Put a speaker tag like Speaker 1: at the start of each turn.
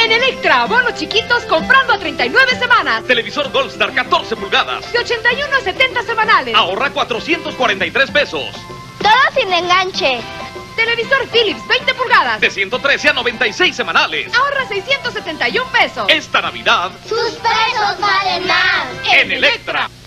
Speaker 1: En Electra, bonos chiquitos comprando a 39 semanas.
Speaker 2: Televisor Goldstar 14 pulgadas.
Speaker 1: De 81 a 70 semanales.
Speaker 2: Ahorra 443 pesos.
Speaker 3: Todo sin enganche.
Speaker 1: Televisor Philips 20 pulgadas.
Speaker 2: De 113 a 96 semanales.
Speaker 1: Ahorra 671 pesos.
Speaker 2: Esta Navidad,
Speaker 3: Sus pesos valen más.
Speaker 2: en Electra.